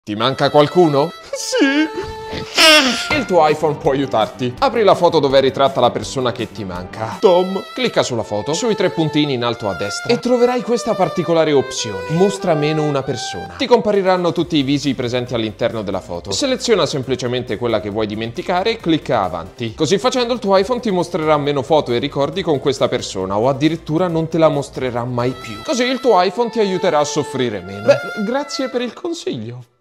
Ti manca qualcuno? Sì! Il tuo iPhone può aiutarti. Apri la foto dove è ritratta la persona che ti manca. Tom. Clicca sulla foto, sui tre puntini in alto a destra, e troverai questa particolare opzione: mostra meno una persona. Ti compariranno tutti i visi presenti all'interno della foto. Seleziona semplicemente quella che vuoi dimenticare e clicca avanti. Così facendo il tuo iPhone ti mostrerà meno foto e ricordi con questa persona, o addirittura non te la mostrerà mai più. Così il tuo iPhone ti aiuterà a soffrire meno. Beh, grazie per il consiglio.